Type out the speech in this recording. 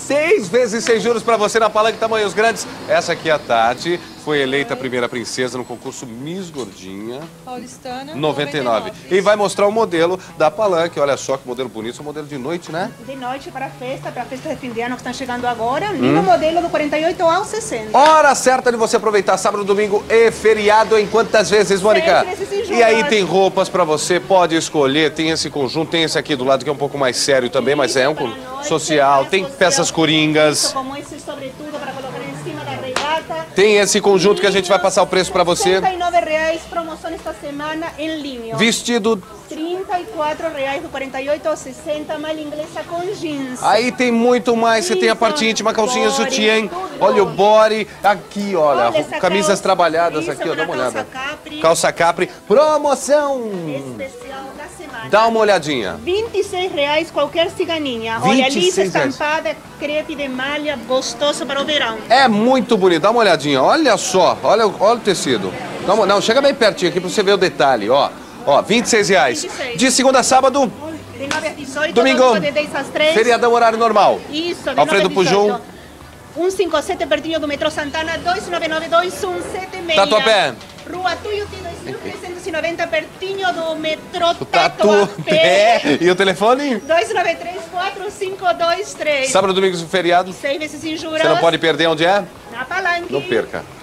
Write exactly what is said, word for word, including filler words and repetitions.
Seis vezes sem juros pra você na Palanque Tamanhos Grandes. Essa aqui é a Tati. Foi eleita a primeira princesa no concurso Miss Gordinha. Paulistana. noventa e nove. E vai mostrar o modelo da Palanque. Olha só que modelo bonito. É um modelo de noite, né? De noite para a festa, para a festa de fim de ano que estão chegando agora. Lindo hum. modelo do quarenta e oito ao sessenta. Hora certa de você aproveitar sábado, domingo e feriado. Em quantas vezes, Mônica? E aí tem roupas pra você, pode escolher. Tem esse conjunto, tem esse aqui do lado que é um pouco mais sério também, mas é um social. Tem peças coringas. Como esse sobretudo para colocar em cima da regata. Tem esse conjunto que a gente vai passar o preço pra você. sessenta e nove reais, promoção esta semana em linho. Vestido trinta e quatro reais do quarenta e oito ao sessenta, malha inglesa com jeans. Aí tem muito mais, você tem a parte íntima, calcinha, sutiã, olha o body, aqui olha, olha camisas calça, trabalhadas isso, aqui, ó, dá uma olhada. Calça Capri. Calça Capri, promoção especial da semana. Dá uma olhadinha. vinte e seis reais qualquer ciganinha. Olha, lisa estampada, crepe de malha, gostoso para o verão. É muito bonito, dá uma olhadinha, olha só, olha, olha o tecido. Dá uma, não, chega bem pertinho aqui para você ver o detalhe, ó. Ó, vinte e seis reais. vinte e seis. De segunda a sábado. De nove às dezoito. Domingo. De dez às três. Feriadão, horário normal. Isso, de Alfredo Pujum. cento e cinquenta e sete, pertinho do metrô Santana, dois nove nove, dois um sete seis. Tatuapé. Rua Tuiuti, dois mil trezentos e noventa, pertinho do metrô Tatuapé. E o telefone? dois nove três, quatro cinco dois três. Sábado, domingo e feriado. Seis vezes sem juros. Você não pode perder onde é? Na Palanque. Não perca.